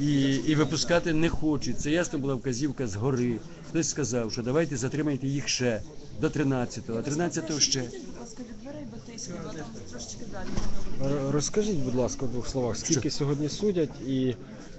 і випускати не хочуть. Це ясно була вказівка згори. Хтось сказав, що давайте затримайте їх ще до 13-го, а 13-го ще. Будь ласка, від дверей Батийського, там трошечки далі. Розкажіть, будь ласка, в двох словах, скільки сьогодні судять і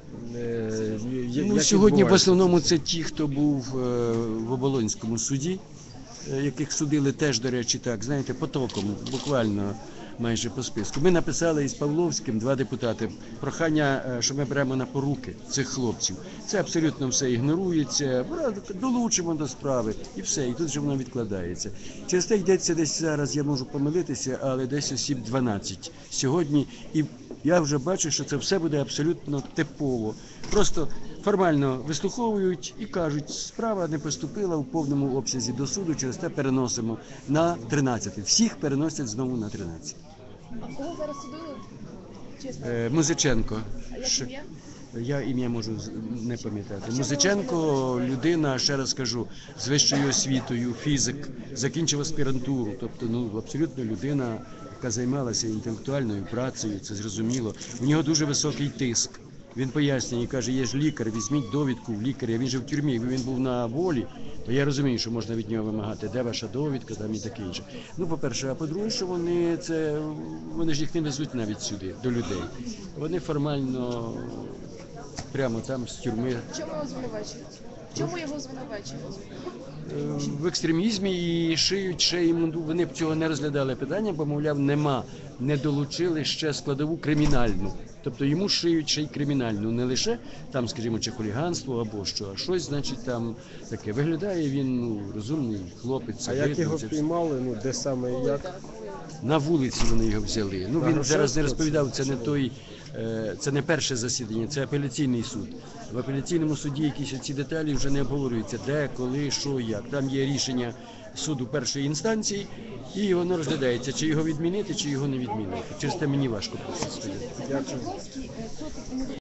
як Сьогодні в відбувається основному це? це ті, хто був в Оболонському суді, яких судили теж, до речі, так, знаєте, потоком, буквально майже по списку. Ми написали із Павловським, 2 депутати, прохання, що ми беремо на поруки цих хлопців. Це абсолютно все ігнорується, долучимо до справи і все, і тут же воно відкладається. Через те йдеться десь зараз, я можу помилитися, але десь осіб 12 сьогодні. І я вже бачу, що це все буде абсолютно типово. Просто формально вислуховують і кажуть, справа не поступила в повному обсязі до суду, через те переносимо на 13. Всіх переносять знову на 13. А кого зараз судили? Чесно. Музиченко. А як ім'я? Я ім'я можу не пам'ятати. Музиченко – людина, ще раз кажу, з вищою освітою, фізик, закінчив аспірантуру. Тобто, абсолютно людина, яка займалася інтелектуальною працею, це зрозуміло. У нього дуже високий тиск. Він пояснює і каже, є ж лікар, візьміть довідку в лікаря, він же в тюрмі, якби він був на волі, то я розумію, що можна від нього вимагати, де ваша довідка там і таке інше. По-перше, а по-друге, що вони ж їх не везуть навіть сюди, до людей. Вони формально прямо там з тюрми. Чому його звинувачують? Чому його звинувачують? В екстремізмі і шиють ще йому, вони б цього не розглядали питання, бо, мовляв, не долучили ще складову кримінальну. Тобто йому шиють ще й кримінальну, не лише там, скажімо, чи хуліганство або що, а щось, значить, там таке. Виглядає він, розумний хлопець. А як його піймали, де саме і як? На вулиці вони його взяли. Він зараз не розповідав, це не перше засідання, це апеляційний суд. В апеляційному суді якісь ці деталі вже не обговорюються, де, коли, що, як. Там є рішення суду першої інстанції, і воно розглядається, чи його відмінити, чи його не відмінити. Через те мені важко просто сказати. Дякую.